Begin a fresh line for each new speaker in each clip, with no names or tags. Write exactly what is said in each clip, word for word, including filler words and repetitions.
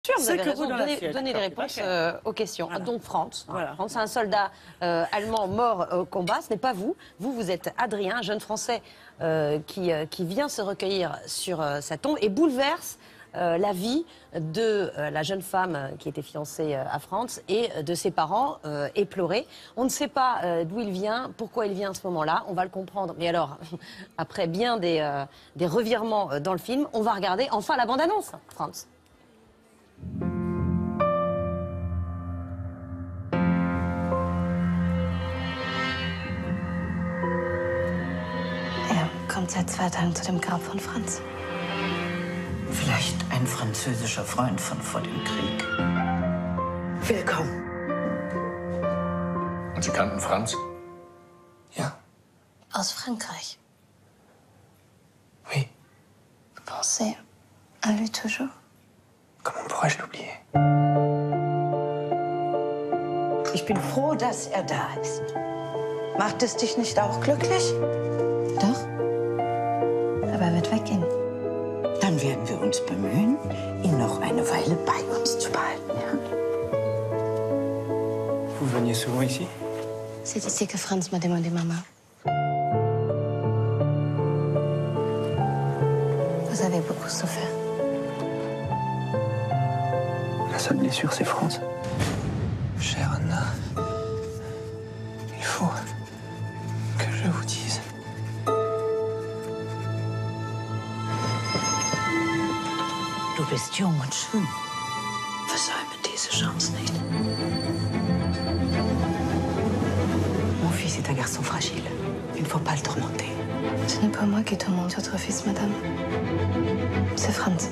Sûr, vous avez
que
raison,
dans
donnez,
l'assiette.
donnez les
C'est
réponses
pas cher.
euh, aux questions.
Voilà.
Donc Franz,
Voilà.
Franz, c'est un soldat euh, allemand mort au combat, ce n'est pas vous. Vous, vous êtes Adrien, un jeune Français euh, qui, euh, qui vient se recueillir sur euh, sa tombe et bouleverse euh, la vie de euh, la jeune femme euh, qui était fiancée euh, à Franz et de ses parents euh, éplorés. On ne sait pas euh, d'où il vient, pourquoi il vient à ce moment-là, on va le comprendre. Mais alors, après bien des, euh, des revirements euh, dans le film, on va regarder enfin la bande-annonce, Franz.
Er kommt seit zwei Tagen zu dem Grab von Franz.
Vielleicht ein französischer Freund von vor dem Krieg.
Willkommen.
Und Sie kannten Franz?
Ja,
Aus Frankreich.
oui.
Vous pensez à lui toujours?
Comment pourrais-je l'oublier?
Ich bin froh, dass er da ist. Macht es dich nicht auch glücklich?
Doch. Aber er wird weggehen.
Dann werden wir uns bemühen, ihn noch eine Weile bei uns zu behalten. Ja?
Vous veniez souvent ici?
C'est ici que Franz m'a demandé maman. Vous avez beaucoup souffert.
La seule blessure, c'est Franz. Chère Anna, il faut que je vous dise.
Du bist jung und schön. Versäume diese Chance nicht. Mon fils est un garçon fragile. Il ne faut pas le tourmenter.
Ce n'est pas moi qui tourmente votre fils, madame. C'est Franz.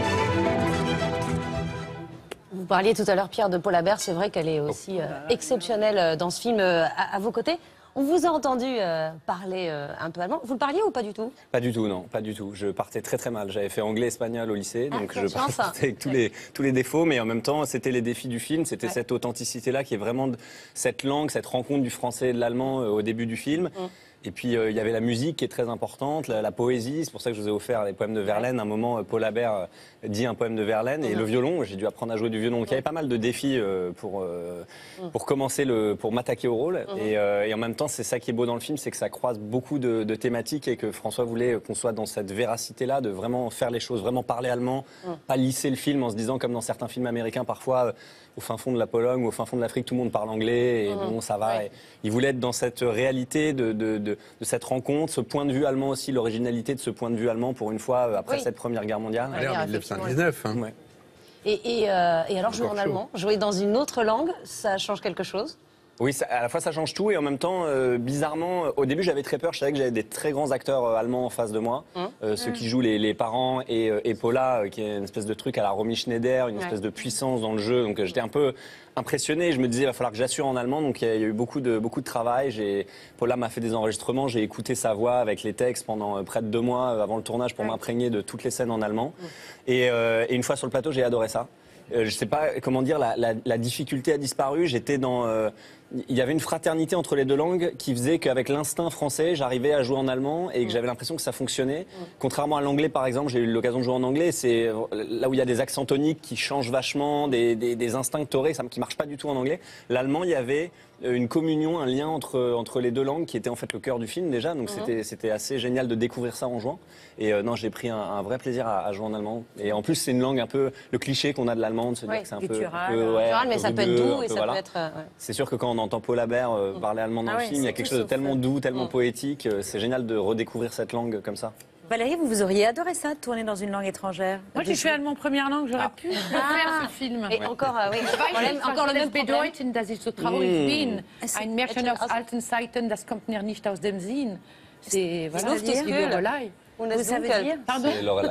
Vous parliez tout à l'heure, Pierre, de Paul Habert. C'est vrai qu'elle est aussi euh, exceptionnelle euh, dans ce film euh, à, à vos côtés. On vous a entendu euh, parler euh, un peu allemand. Vous le parliez ou pas du tout?
Pas du tout, non, pas du tout. Je partais très très mal. J'avais fait anglais-espagnol au lycée,
Ah,
donc
quelle
je
chance.
partais avec tous les, tous les défauts, mais en même temps, c'était les défis du film, c'était
Ouais.
cette authenticité-là qui est vraiment de- cette langue, cette rencontre du français et de l'allemand euh, au début du film.
Mm.
Et puis, euh, il y avait la musique qui est très importante, la, la poésie. C'est pour ça que je vous ai offert les poèmes de Verlaine. À un moment, euh, Paul Habert euh, dit un poème de Verlaine. Et
Mhm.
le violon, j'ai dû apprendre à jouer du violon. Donc, il y avait pas mal de défis euh, pour, euh, pour commencer, le, pour m'attaquer au rôle. Et, euh, et en même temps, c'est ça qui est beau dans le film, c'est que ça croise beaucoup de, de thématiques et que François voulait qu'on soit dans cette véracité-là, de vraiment faire les choses, vraiment parler allemand, pas lisser le film en se disant, comme dans certains films américains, parfois, euh, au fin fond de la Pologne ou au fin fond de l'Afrique, tout le monde parle anglais et bon, ça va.
Ouais.
Et il voulait être dans cette réalité de, de, de, de cette rencontre, ce point de vue allemand aussi, l'originalité de ce point de vue allemand pour une fois euh, après
Oui.
cette Première Guerre mondiale.
Ouais.
Allez, en mille neuf cent dix-neuf. Hein.
Ouais.
Et, et, euh, et alors, jouer en
Encore chaud.
allemand, jouer dans une autre langue, ça change quelque chose?
Oui, ça- à la fois ça change tout et en même temps, euh, bizarrement, euh, au début j'avais très peur. Je savais que j'avais des très grands acteurs euh, allemands en face de moi,
Hum.
Euh, ceux qui jouent les, les parents et, euh, et Paula, euh, qui est une espèce de truc à la Romy Schneider, une
Ouais.
espèce de puissance dans le jeu. Donc euh, j'étais un peu impressionné. Je me disais, il va falloir que j'assure en allemand. Donc il y, a il y a eu beaucoup de beaucoup de travail. J'ai, Paula m'a fait des enregistrements. J'ai écouté sa voix avec les textes pendant euh, près de deux mois euh, avant le tournage pour
Ouais.
m'imprégner de toutes les scènes en allemand. Et, euh, et une fois sur le plateau, j'ai adoré ça. Euh, je sais pas comment dire, la, la, la difficulté a disparu. J'étais dans, euh, il y avait une fraternité entre les deux langues qui faisait qu'avec l'instinct français, j'arrivais à jouer en allemand et que j'avais l'impression que ça fonctionnait. Contrairement à l'anglais, par exemple, j'ai eu l'occasion de jouer en anglais. C'est là où il y a des accents toniques qui changent vachement, des, des, des instincts taurés, ça qui marche pas du tout en anglais. L'allemand, il y avait une communion, un lien entre entre les deux langues qui était en fait le cœur du film déjà. Donc c'était c'était assez génial de découvrir ça en jouant. Et euh, non, j'ai pris un, un vrai plaisir à, à jouer en allemand. Et en plus, c'est une langue un peu le cliché qu'on a de l'allemand, de se dire
Oui,
que c'est un peu,
guttural.
un peu, ouais,
Guttural,
un
mais
peu
ça peut être
rugueux,
doux
un
et
peu,
ça
voilà.
peut être... euh, ouais.
C'est sûr que quand on entend Paul Habert euh, parler allemand dans
Ah
le
ouais,
film, il y a
c'est
quelque
tout
chose de
sauf,
tellement
euh,
doux, tellement
Mm.
poétique. euh, C'est génial de redécouvrir cette langue comme ça.
Valérie, vous, vous auriez adoré ça, de tourner dans une langue étrangère?
Moi, j'ai fait allemand première langue, j'aurais pu faire ce film.
Et encore, euh, oui, problème, encore le même problème.
bedeuten, dass ich so traurig bin.
Es-
Ein Märchen
es-
aus alten Zeiten, das kommt mir nicht aus dem Sinn. C'est voilà,
Luft ist
die
kühl.
Lorelei.
On
Vous savez dire?
Pardon.
C'est Lorelai.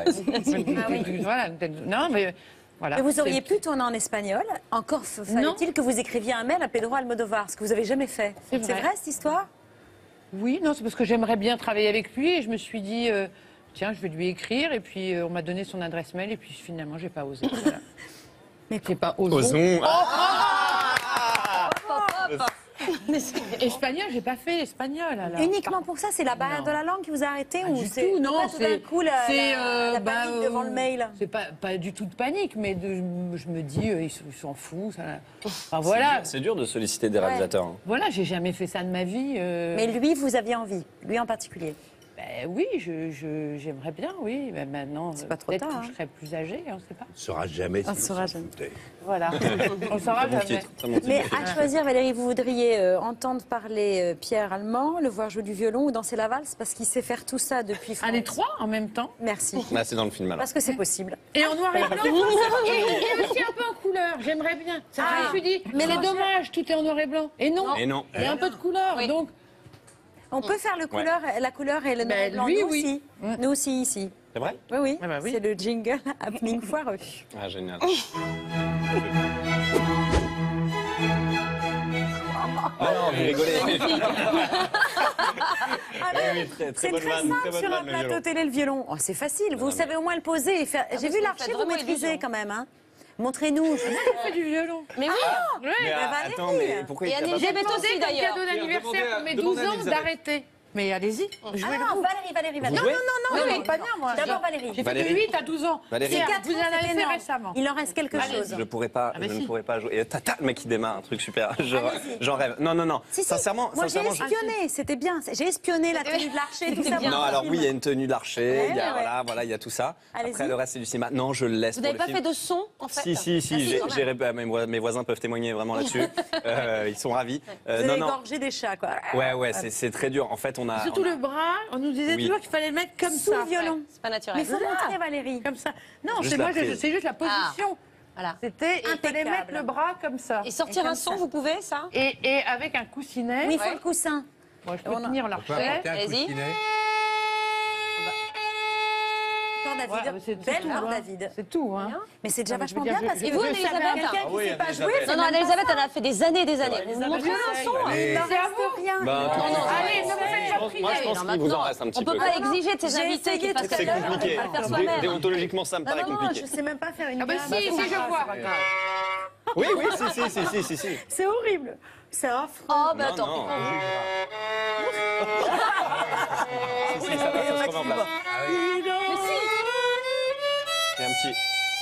Voilà, non, mais voilà.
Mais vous auriez
C'est-
pu tourner en espagnol. Encore f- fallait-il que vous écriviez un mail à Pedro Almodovar, ce que vous avez jamais fait.
C'est vrai.
cette histoire?
Oui, non, c'est parce que j'aimerais bien travailler avec lui et je me suis dit, euh, tiens, je vais lui écrire et puis euh, on m'a donné son adresse mail et puis finalement, j'ai pas osé. Voilà.
Mais
J'ai pas osé.
Osons.
Hop, hop, hop.
Espagnol, j'ai pas fait espagnol. Alors.
Uniquement pour ça, c'est la barrière
Non.
de la langue qui vous a arrêté
Pas
ou
du
c'est
tout, non.
pas tout d'un coup la,
c'est,
la,
euh,
la
bah,
panique devant le
euh,
mail?
C'est pas, pas du tout de panique, mais de, je me dis, euh, ils s'en- ils s'en foutent. Ça... Enfin, voilà.
C'est dur de solliciter des réalisateurs. hein.
Voilà, j'ai jamais fait ça de ma vie. euh.
Mais lui, vous aviez envie, lui en particulier.
Ben oui, je, je- j'aimerais bien, oui. Ben maintenant,
C'est pas trop
peut-être
tard,
que
hein.
je serai plus âgée, on ne sait pas.
On ne saura jamais si
On
vous
saura
s'en
jamais.
foutez.
Voilà, on saura
Très bon
jamais.
titre, très bon titre.
Mais à choisir, Valérie, vous voudriez euh, entendre parler euh, Pierre Allemand, le voir jouer du violon ou danser la valse parce qu'il sait faire tout ça depuis
Ah, les
France.
trois en même temps.
Merci.
Là, c'est dans le film alors.
Parce que c'est possible.
Et en noir et blanc. et, et aussi un peu en couleur, j'aimerais bien. Ça,
Ah.
je me suis dit, mais c'est dommage, tout est en noir et blanc. Et non,
Et non.
il y a un peu de couleur,
Oui.
donc...
On peut faire le couleur, la couleur et le noir et
Ben,
blanc.
lui,
nous
oui.
aussi. Nous aussi ici.
C'est vrai?
Oui, oui.
Ah bah oui.
C'est le jingle happening foireux.
Ah, génial. Ah non, vous rigolez.
Ah, mais
Oui, très, très
c'est
bonne
très
vanne,
simple
très bonne
sur un
vanne, le
plateau
violon.
télé le violon. Oh, c'est facile. Vous
mais-
savez au moins le poser et faire. J'ai
vous
vu
faites
l'archer, vous
vraiment
maîtrisez
illusion.
quand même. Hein. Montrez-nous.
On fait du violon.
Mais oui.
Oui.
Mais
bah,
ah, attends,
Valérie.
mais pourquoi
Et
il t'a pas
Anne
J'ai
fait
Elisabeth
demandé
aussi,
comme
d'ailleurs.
cadeau d'anniversaire
demandez à-
pour mes
demandez
douze
à
ans
Elisabeth.
d'arrêter. Mais allez-y.
Ah non, Valérie, Valérie, Valérie.
jouez
Non, non,
Oui,
non,
mais
non.
pas bien, moi.
D'abord Valérie.
J'ai fait
Valérie.
de huit à douze ans.
Valérie.
Tiens,
Quatre
vous
ans,
en
c'est
avez fait
énorme.
récemment.
Il en reste quelque chose.
Je pourrais pas,
Ah bah
je ne
si.
pourrais pas jouer. Et tata, le mec qui démarre, un truc super. Je-
Allez-y.
J'en rêve. Non, non, non.
Si, si.
Sincèrement,
Moi, j'ai
sincèrement, je-
espionné. C'était bien. J'ai espionné la tenue de l'archer, tout ça.
bien.
Non, alors oui, il y a une tenue d'archer,
Ouais,
il y a,
ouais,
voilà, voilà, il y a tout ça.
Allez-y.
Après, le reste, c'est du cinéma. Non, je le laisse
Vous
pour
n'avez
le
pas
film.
fait de son, en fait?
Si, si, si,
Ah, si,
j'ai-
quand
j'ai
même.
ré- mes, voi- mes voisins peuvent témoigner vraiment là-dessus. Euh, ils sont ravis. Euh,
Vous
non,
avez
non.
égorgé des chats, quoi.
Ouais, ouais, c'est c'est très dur. En fait, on a.
Surtout
on a-
le bras, on nous disait
Oui.
toujours qu'il fallait le mettre comme
Sous
ça.
le violon.
C'est pas
Mais
naturel.
il faut montrer, Valérie.
Comme ça. Non,
Juste
c'est
la
moi, je-
prise.
c'est juste la position.
Voilà.
C'était, il fallait
Impeccable.
mettre le bras comme ça.
Et sortir
Et
un
comme
son,
ça.
vous pouvez, ça?
Et, et avec un coussinet.
Oui, il faut
Ouais.
le coussin.
Moi, je peux
On a-
tenir
On peut
l'archet.
apporter un
Allez-y.
coussinet.
Corde à
Voilà,
vide.
c'est c'est
Belle
tout,
corde
hein.
à vide.
C'est tout, hein.
Mais c'est déjà
Non, mais je
vachement
veux dire,
bien
je-
parce que
Et vous,
je
Anne-Elisabeth
savais quelqu'un
Ah oui,
qui sait pas
Anne-Elisabeth.
jouer.
Non, non, Anne-Elisabeth, elle a fait des années et des années. Vous montrez un son.
Allez.
Il n'en
C'est à
reste
vous.
rien.
Bah,
Non, non,
Allez, ne me faites pas
Moi, je
prier.
pense
Non,
qu'il vous en
maintenant,
reste un petit
on peut
peu.
pas exiger de ses
J'ai
invités
essayé
qu'ils
de
fassent
C'est
à l'heure, on
compliqué.
peut pas le faire
Dé-
soi-même.
Déontologiquement, ça me
Non,
paraît
non, non,
compliqué.
je sais même pas faire une
Ah bah
gamme.
si, si, je vois.
Oui, oui, si, si, si, si, si, si.
C'est horrible. C'est affreux.
Oh, bah
Non,
attends.
non. Si, si, ça va, ça se remet en place.
Mais si.
Et un petit.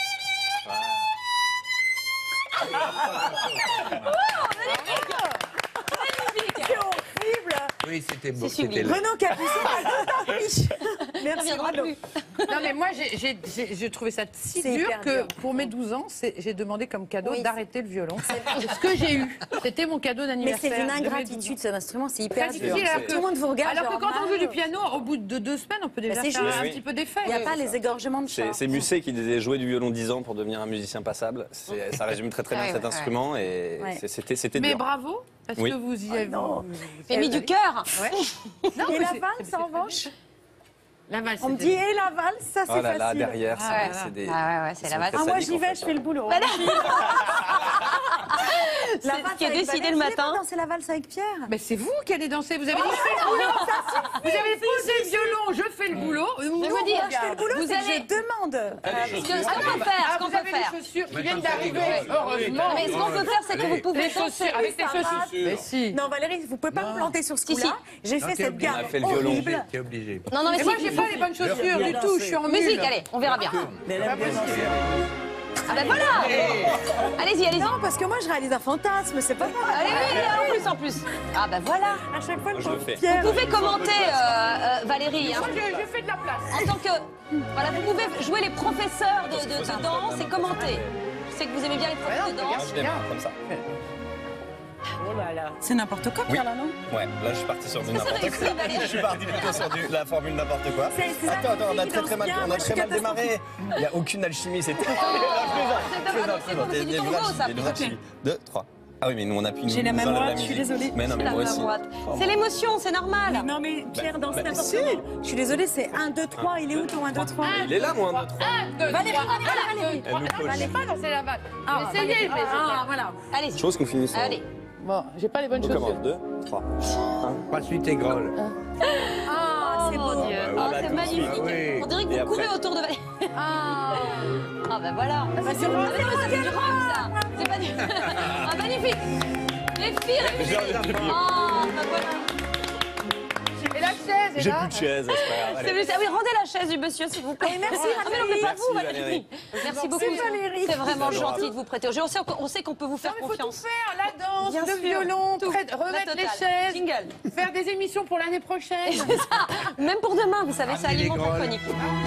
C'est horrible.
Oui, c'était beau.
C'est sublime.
c'était laid.
Renaud Capuçon.
Ça
Merci
viendra
Renaud.
plus.
Non, mais moi, j'ai- j'ai j'ai- j'ai trouvé ça si
C'est
dur
hyper
que
dur.
pour mes douze ans, c'est- j'ai demandé comme cadeau
Oui,
d'arrêter le violon. Ce que j'ai eu. C'était mon cadeau
Mais
d'anniversaire.
c'est une
de mes douze ans.
ingratitude, cet instrument, c'est hyper
Très
dur.
difficile, alors
Tout le monde vous regarde.
Alors que
genre,
quand on joue du
mince.
piano, au bout de deux semaines, on peut déjà
Bah, c'est
faire
juste.
un
Oui.
petit peu d'effet.
Il n'y a pas les égorgements de chats.
C'est c'est Musset qui disait jouer du violon dix ans pour devenir un musicien passable. C'est- Ça résume très très bien
Ouais,
cet
ouais,
instrument et
Ouais.
c'est- c'était c'était
Mais
dur.
bravo, parce
Oui.
que vous y avez...
non.
J'ai mis du cœur.
Ouais. Non,
Et
mais
la
c'est-
valse,
c'est
en
très
revanche
bien. La valse,
On me
c'était-
dit, et la valse, ça c'est
Oh là là,
facile.
derrière,
Ah,
c'est
ouais.
c'est des.
Ah ouais, ouais, c'est
ils
la
sont
valse.
très
Ah, moi
sadiques,
j'y
en
vais,
fait,
je fais le boulot.
Bah,
hein.
C'est
La
ce
valse
qui est
avec
décidé
Valérie.
le
Vous
matin.
voulez pas danser la valse avec Pierre.
Mais c'est vous qui allez danser. Vous avez dit, je fais le boulot. Vous avez posé le violon, je fais le boulot.
Je vais
Nous,
vous
on
dire,
regarde.
Je fais le boulot,
Vous
c'est que
allez-
je demande. Euh,
Ce que- ce qu'on peut faire,
Ah,
ce qu'on
vous
peut
avez
faire.
les chaussures qui
Mais
viennent
comme ça,
d'arriver,
les grands.
heureusement.
Mais ce qu'on peut faire, c'est que vous pouvez
Les
danser.
chaussures, avec tes
ça va.
chaussures. Mais si.
Non, Valérie, vous pouvez pas me planter sur ce
Si,
coup-là. J'ai
Non,
fait
t'es
cette
obligé.
gamme
On a fait le violon.
horrible.
T'es obligé.
Non, non, mais
Et moi,
si.
j'ai pas les bonnes chaussures du tout. Je suis en
Musique,
nulle.
allez, on verra bien.
Mais elle aime bien danser.
Ah ben voilà. Allez-y, allez-y.
Non, parce que moi je réalise un fantasme, c'est pas mal.
Allez, oui, en plus, en plus. Ah ben voilà.
À chaque fois que
Je le fais.
Pierre.
Vous pouvez commenter, euh, euh, Valérie. hein.
Moi, je, je fais de la place.
En tant que. Voilà, vous pouvez jouer les professeurs de, de- de danse et commenter. Je sais que vous aimez bien les professeurs de danse.
Je démarre comme ça.
C'est n'importe quoi, Pierre, là, non?
Ouais, là je suis parti sur du
Est-ce que c'est
n'importe
réussi,
quoi.
Valérie
Je suis parti plutôt sur du- la formule n'importe quoi.
C'est- c'est ça,
Attends, attends, on a
qui
très
danse
très mal,
bien,
on a
moi,
très
je suis
mal démarré. Il n'y a aucune alchimie, c'était.
C'est pas mal, c'est bon, c'est du tango, ça.
Deux, trois. Ah oui, mais nous on appuie.
J'ai la
nous
main
enlève
droite,
la
je suis
musique.
désolée.
Mais non, mais
La
moi
main
aussi.
droite. C'est l'émotion, c'est normal.
Non, mais Pierre danse
bah,
n'importe
si.
comment. Je suis désolée, c'est un, deux, trois. Il est où ton un, deux, trois?
Il est là, moi, un, deux, trois.
Un, deux,
Valérie,
trois.
Valérie,
Un,
Valérie.
deux, trois.
Elle nous
Non, j'allais pas danser la balle.
Ah,
Essayez,
Valérie.
mais
Ah, voilà.
Allez-y.
Chose qu'on finisse.
Allez.
Bon, j'ai pas les bonnes
On
chaussures.
commence. Deux, trois.
Pas suite et grolle.
Ah, c'est
Oh
beau.
mon Dieu.
bah,
Oh,
bah,
c'est
tout de suite.
magnifique.
Ah oui.
On dirait que
Et
vous courez
après
autour de Valérie.
Ah.
Ah ben voilà.
c'est
Ah,
rock,
mais ça, c'est du rock, ça. C'est pas du... Ah, magnifique. Les film. Oh, bah voilà.
Et la chaise est
J'ai
là.
plus de chaise, c'est pas grave.
C'est
Allez.
lui, ça. Oui, rendez la chaise du monsieur, s'il vous plaît.
merci,
Ah, mais non, mais pas
Merci,
vous,
Valérie.
Valérie. Merci beaucoup.
C'est Valérie.
C'est vraiment
C'est adorable.
gentil de vous prêter au jeu. On sait, on sait qu'on peut vous faire
Non, mais faut tout
confiance.
faire, la danse,
Bien
le
sûr.
violon,
Tout.
prête-
La
remettre les
totale.
chaises,
Jingle.
faire des émissions pour l'année prochaine.
Même pour demain, vous savez, ça
Ramenez les
alimente la
grolles.
chronique.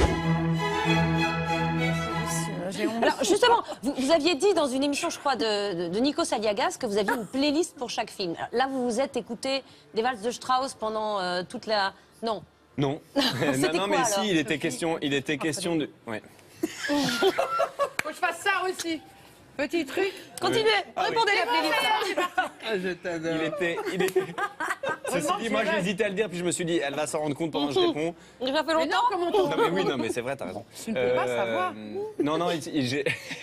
J'ai honte.
Alors justement, vous, vous aviez dit dans une émission, je crois, de, de, de Nikos Aliagas que vous aviez une playlist pour chaque film. Alors, là, vous vous êtes écouté des valses de Strauss pendant euh, toute la... Non.
Non. non,
C'était
non,
quoi,
mais
alors,
si, il était
Sophie
question, il était question de. Ouais.
Faut que je fasse ça aussi. Petit truc.
Continuez, répondez la playlist.
Ah, je t'adore.
Il était. Il était... Ceci dit, moi j'hésitais à le dire, puis je me suis dit, elle va s'en rendre compte pendant que je réponds.
Il a fait
Mais non,
longtemps.
comment on
Non mais oui, non mais c'est vrai, t'as raison.
Tu ne peux pas savoir.
Non, non, il- il- j'ai...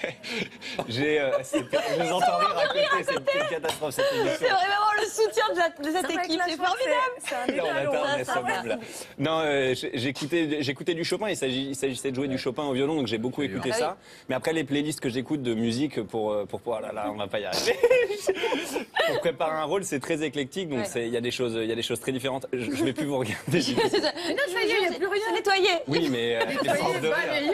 j'ai euh, c'était- je vous entends rire à côté, c'est une catastrophe cette émission.
C'est vraiment le soutien de, la- de cette équipe, c'est formidable.
C'est un
Là, on
étalon,
atteint
hein,
les
ça va.
summums, là. Non, euh, j'ai- j'écoutais, j'écoutais du Chopin, il s'agit- il s'agissait de jouer du Chopin au violon, donc j'ai beaucoup écouté
Ah oui.
ça. Mais après, les playlists que j'écoute de musique pour, euh, pour pouvoir... Là, là, on va pas y arriver. Pour préparer un rôle, c'est très éclectique, donc
Ouais.
c'est- il y, a des choses- il y a des choses très différentes. Je, je vais plus vous regarder.
Mais non,
ça y est, il n'y a plus rien.
C'est nettoyé.
Oui, mais... euh, les forces de rire.
Balayé.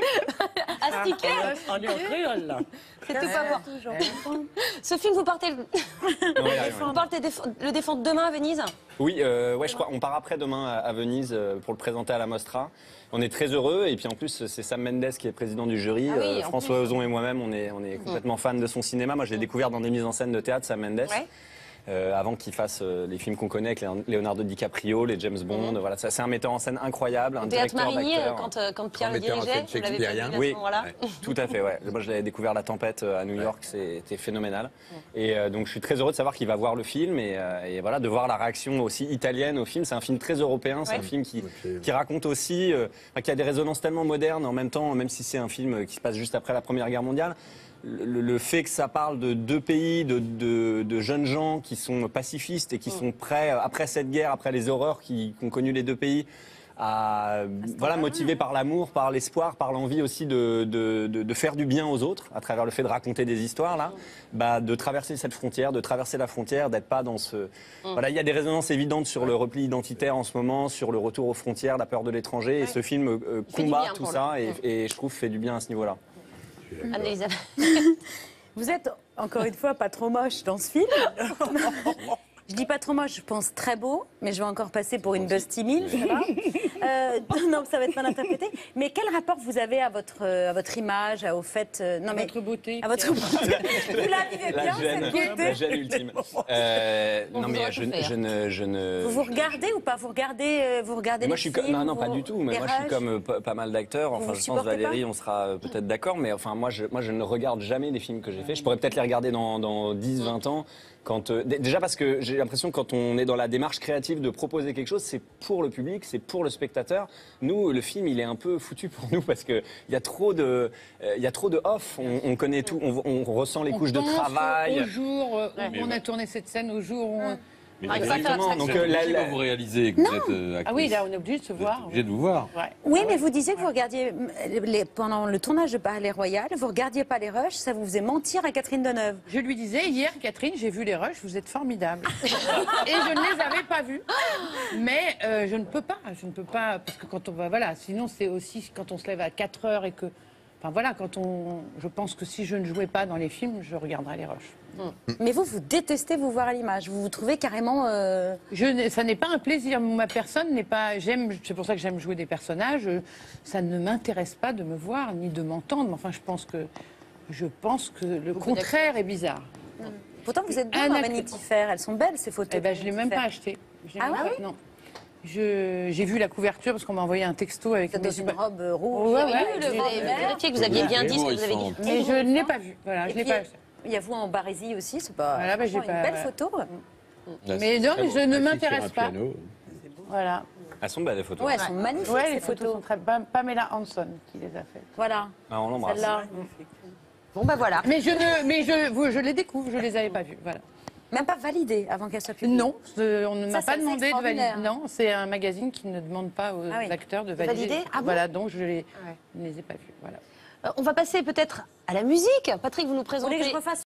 Astiqué.
On est en créole, là.
C'est tout pas bon. Ce film, vous partez, le...
Non, il y a rien.
vous partez déf- le défendre demain à Venise.
Oui, euh, ouais, je crois. On part après demain à, à Venise euh, pour le présenter à la Mostra. On est très heureux et puis en plus c'est Sam Mendes qui est président du jury.
Ah oui,
Euh,
en
François
plus.
Ozon et moi-même, on est, on est complètement fans de son cinéma. Moi, je l'ai découvert dans des mises en scène de théâtre, Sam Mendes.
Ouais.
Euh, avant qu'il fasse euh, les films qu'on connaît avec Léon- Leonardo DiCaprio, les James Bond. Voilà, ça, c'est un metteur en scène incroyable, un
Au théâtre
directeur
Marigny,
d'acteurs.
quand, euh, quand Pierre
Grand
le
metteur en
dirigeait,
scène
vous l'avez pas vu à
shakespearien.
ce
Oui,
moment-là.
ouais, tout à fait. Ouais. Moi, je l'avais découvert La Tempête euh, à New York, c'était phénoménal. Et euh, donc, je suis très heureux de savoir qu'il va voir le film et, euh, et voilà, de voir la réaction aussi italienne au film. C'est un film très européen, c'est
Ouais.
un film qui,
Ok.
qui raconte aussi, euh, enfin, qui a des résonances tellement modernes en même temps, même si c'est un film qui se passe juste après la Première Guerre mondiale. Le, le fait que ça parle de deux pays, de, de, de jeunes gens qui sont pacifistes et qui sont prêts, après cette guerre, après les horreurs qui- qu'ont connu les deux pays, à, voilà, motivés par l'amour, par l'espoir, par l'envie aussi de, de, de, de faire du bien aux autres, à travers le fait de raconter des histoires, là, bah, de traverser cette frontière, de traverser la frontière, d'être pas dans ce... Voilà, il y a des résonances évidentes sur le repli identitaire en ce moment, sur le retour aux frontières, la peur de l'étranger, et ce film euh,
fait du
combat
bien
tout
pour
ça,
le-
et, et je trouve fait du bien à ce niveau-là.
Anne-Elisabeth.
Vous êtes, encore une fois, pas trop moche dans ce film. Je dis pas trop moche, je pense très beau, mais je vais encore passer pour une Busty Mille, ça va Euh, Non, ça va être mal interprété. Mais quel rapport vous avez à votre, euh, à votre image, à- au fait... euh, non, mais,
Votre beauté.
à votre beauté. Vous la vivez
La
bien,
gêne,
cette beauté
la gêne ultime. Euh,
On
non
vous
mais
aurait
je,
tout fait,
je ne, je ne.
Vous vous regardez ou pas Vous regardez, euh, vous regardez
Moi
les
je suis
films,
comme non non pas
vous-
du tout. Mais
les
moi je suis
rushs
comme euh, pas, pas mal d'acteurs.
Vous
Enfin
vous
je pense
supportez
Valérie
pas
on sera euh, peut-être d'accord. Mais enfin moi je moi je ne regarde jamais les films que j'ai faits. Je pourrais peut-être les regarder dans, dans dix vingt ans. Quand, euh, d- déjà parce que j'ai l'impression que quand on est dans la démarche créative de proposer quelque chose, c'est pour le public, c'est pour le spectateur. Nous, le film, il est un peu foutu pour nous parce que il y a trop de, euh, il y a trop de off. On, on connaît tout, on, on ressent les
On
couches de
pense
travail.
Au jour euh, où on a tourné cette scène, au jour où on...
Mais
Ah, il
vous
faut faire
Exactement. Donc
abstraction.
euh, la-
quand
la-
vous réalisez que vous êtes euh, actrice,
Ah oui, là, on est obligé de se
vous êtes
voir.
obligé de vous voir.
Ouais.
Oui, mais vous disiez que vous regardiez, euh, les- pendant le tournage de Palais Royal, vous regardiez pas les rushs, ça vous faisait mentir à Catherine Deneuve.
Je lui disais hier, Catherine, j'ai vu les rushs, vous êtes formidables. Et je ne les avais pas vus. Mais euh, je ne peux pas, je ne peux pas, parce que quand on va, voilà, sinon c'est aussi quand on se lève à quatre heures et que, enfin voilà, quand on, je pense que si je ne jouais pas dans les films, je regarderais les rushs.
Mais vous, vous détestez vous voir à l'image. Vous vous trouvez carrément... euh,
Je n'ai- ça n'est pas un plaisir. Ma personne n'est pas. J'aime. C'est pour ça que j'aime jouer des personnages. Ça ne m'intéresse pas de me voir ni de m'entendre. Mais enfin, je pense que je pense que le contraire est bizarre.
Pourtant, vous êtes bien
Un
dans
acte-
Vanity Fair. Elles sont belles, ces photos.
Eh ben, je l'ai même pas
Fair.
acheté. Je l'ai
Ah
même
ouais
pas- Non. Je- J'ai vu la couverture parce qu'on m'a envoyé un texto avec
Vous êtes
mes
dans une
super-
robe euh, rouge.
Ouais,
Oui,
ouais,
le-
j'ai-
vous avez vérifié que vous aviez bien dit ce que vous avez dit.
Mais je ne l'ai pas vu. Voilà,
Et
je l'ai
puis,
pas acheté.
il y a vous en Barésie aussi, c'est pas
Voilà, bah, j'ai
franchement, une
pas-
belle
voilà.
photo.
Mais non, mais je ne m'intéresse pas.
Piano.
Voilà.
Elles sont belles les photos.
Ouais, elles sont magnifiques,
Ouais,
ces
les photos sont très. Pam- Pamela Hanson qui les a faites.
Voilà,
Ah, on l'embrasse.
celle-là.
Bon, bah voilà.
Mais je ne, mais je, vous- je les découvre. Je les avais pas vues. Voilà.
Même pas validée avant qu'elle soit publiée.
Non, ce- on ne
Ça,
m'a
c'est
pas
assez
demandé de valider.
extraordinaire.
Non, c'est un magazine qui ne demande pas aux
Ah oui.
acteurs de
valider
valider.
Ah bon
Voilà, donc je les,
Ouais.
ne les ai pas vus. Voilà.
Euh, on va passer peut-être à la musique. Patrick, vous nous
Vous voulez
présentez.
que je refasse